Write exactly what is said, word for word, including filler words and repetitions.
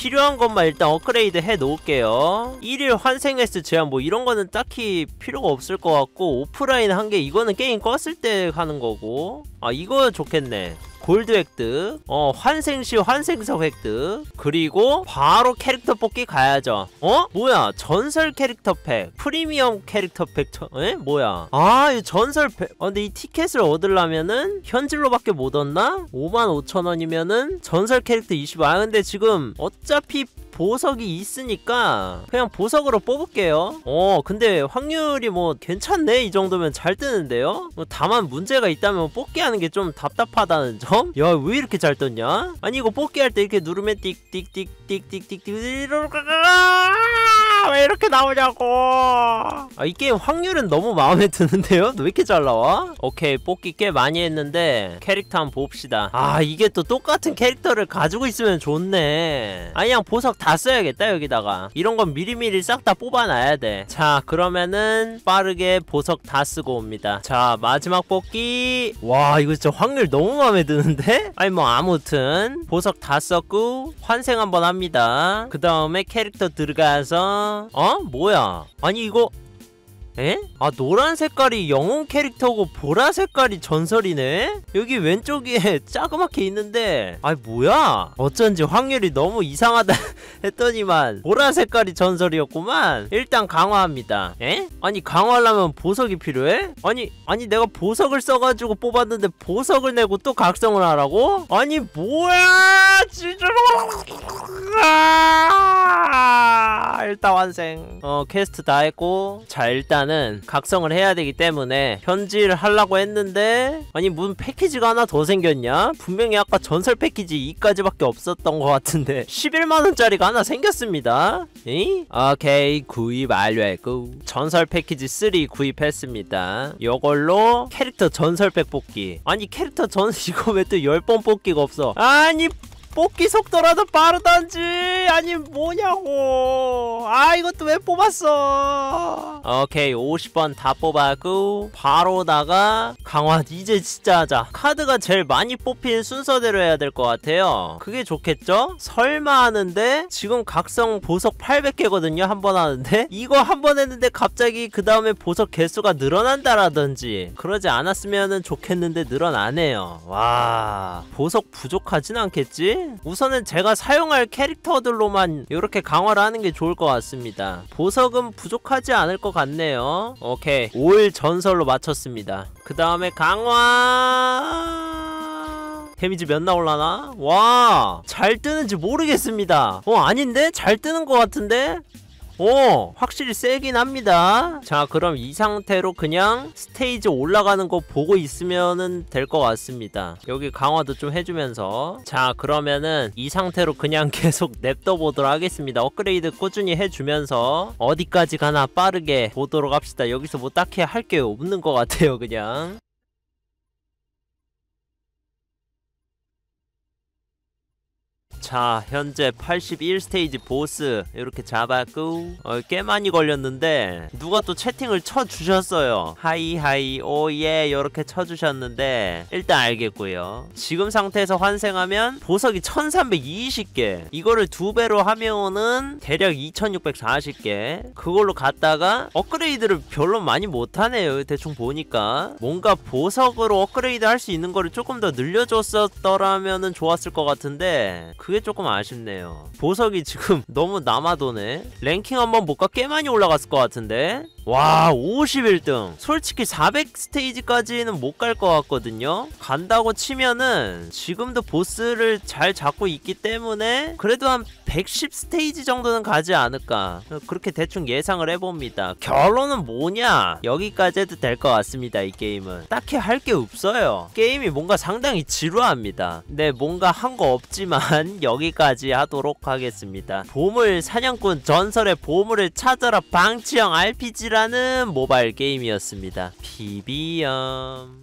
필요한 것만 일단 업그레이드 해 놓을게요. 일일 환생 횟수 제한 뭐 이런 거는 딱히 필요가 없을 것 같고, 오프라인 한 개 이거는 게임 껐을 때 하는 거고. 아 이거 좋겠네. 골드 획득, 어 환생시 환생석 획득, 그리고 바로 캐릭터 뽑기 가야죠. 어? 뭐야, 전설 캐릭터 팩, 프리미엄 캐릭터 팩. 저, 에? 뭐야, 아 이 전설 팩. 어, 근데 이 티켓을 얻으려면은 현질로밖에 못 얻나? 오만 오천 원이면은 전설 캐릭터 이십 원. 아 근데 지금 어차피 보석이 있으니까 그냥 보석으로 뽑을게요. 어 근데 확률이 뭐 괜찮네. 이 정도면 잘 뜨는데요. 뭐 다만 문제가 있다면 뽑기 하는 게 좀 답답하다는 점? 야 왜 이렇게 잘 떴냐? 아니 이거 뽑기 할 때 이렇게 누르면 띡띡띡띡띡띡 왜 이렇게 나오냐고. 아 이 게임 확률은 너무 마음에 드는데요? 왜 이렇게 잘 나와? 오케이, 뽑기 꽤 많이 했는데 캐릭터 한번 봅시다. 아 이게 또 똑같은 캐릭터를 가지고 있으면 좋네. 아 그냥 보석 다 써야겠다. 여기다가 이런 건 미리미리 싹 다 뽑아놔야 돼. 자 그러면은 빠르게 보석 다 쓰고 옵니다. 자 마지막 뽑기. 와 이거 진짜 확률 너무 마음에 드는데? 아니 뭐 아무튼 보석 다 썼고 환생 한번 합니다. 그 다음에 캐릭터 들어가서 어? 뭐야, 아니 이거 에? 아 노란 색깔이 영웅 캐릭터고 보라 색깔이 전설이네? 여기 왼쪽에 자그맣게 있는데 아이 뭐야, 어쩐지 확률이 너무 이상하다 했더니만 보라 색깔이 전설이었구만. 일단 강화합니다. 에? 아니 강화하려면 보석이 필요해? 아니 아니 내가 보석을 써가지고 뽑았는데 보석을 내고 또 각성을 하라고? 아니 뭐야 진짜. 일단 환생. 어 퀘스트 다 했고, 자 일단은 각성을 해야 되기 때문에 현질 하려고 했는데 아니 무슨 패키지가 하나 더 생겼냐? 분명히 아까 전설 패키지 이까지밖에 없었던 것 같은데 십일만 원짜리가 하나 생겼습니다. 에이? 오케이, 구입 완료했고 전설 패키지 삼 구입했습니다. 요걸로 캐릭터 전설팩 뽑기. 아니 캐릭터 전 이거 왜 또 십 번 뽑기가 없어? 아니 뽑기 속도라도 빠르던지. 아니 뭐냐고. 아 이것도 왜 뽑았어. 오케이, 오십 번 다 뽑았고 바로다가 강화 이제 진짜 하자. 카드가 제일 많이 뽑힌 순서대로 해야 될 것 같아요. 그게 좋겠죠? 설마 하는데 지금 각성 보석 팔백 개거든요 한 번 하는데. 이거 한 번 했는데 갑자기 그 다음에 보석 개수가 늘어난다라든지 그러지 않았으면 좋겠는데 늘어나네요. 와 보석 부족하진 않겠지? 우선은 제가 사용할 캐릭터들로만 이렇게 강화를 하는 게 좋을 것 같습니다. 보석은 부족하지 않을 것 같네요. 오케이, 올 전설로 맞췄습니다. 그 다음에 강화. 데미지 몇 나올라나? 와, 잘 뜨는지 모르겠습니다. 어 아닌데? 잘 뜨는 것 같은데? 오 확실히 세긴 합니다. 자 그럼 이 상태로 그냥 스테이지 올라가는 거 보고 있으면은 될 것 같습니다. 여기 강화도 좀 해주면서. 자 그러면은 이 상태로 그냥 계속 냅둬 보도록 하겠습니다. 업그레이드 꾸준히 해주면서 어디까지 가나 빠르게 보도록 합시다. 여기서 뭐 딱히 할 게 없는 것 같아요 그냥. 자 현재 팔십일 스테이지 보스 이렇게 잡았고 어, 꽤 많이 걸렸는데 누가 또 채팅을 쳐주셨어요. 하이하이 오예 이렇게 쳐주셨는데 일단 알겠고요. 지금 상태에서 환생하면 보석이 천삼백이십 개, 이거를 두 배로 하면은 대략 이천육백사십 개. 그걸로 갔다가 업그레이드를 별로 많이 못하네요. 대충 보니까 뭔가 보석으로 업그레이드 할 수 있는 거를 조금 더 늘려줬었더라면은 좋았을 것 같은데 그게 조금 아쉽네요. 보석이 지금 너무 남아도네. 랭킹 한번 볼까? 꽤 많이 올라갔을 것 같은데. 와 오십일 등. 솔직히 사백 스테이지까지는 못 갈 것 같거든요. 간다고 치면은 지금도 보스를 잘 잡고 있기 때문에 그래도 한 백십 스테이지 정도는 가지 않을까, 그렇게 대충 예상을 해봅니다. 결론은 뭐냐, 여기까지 해도 될 것 같습니다. 이 게임은 딱히 할 게 없어요. 게임이 뭔가 상당히 지루합니다. 네 뭔가 한 거 없지만 여기까지 하도록 하겠습니다. 보물 사냥꾼 전설의 보물을 찾아라 방치형 알피지라는 모바일 게임이었습니다. 비비엄.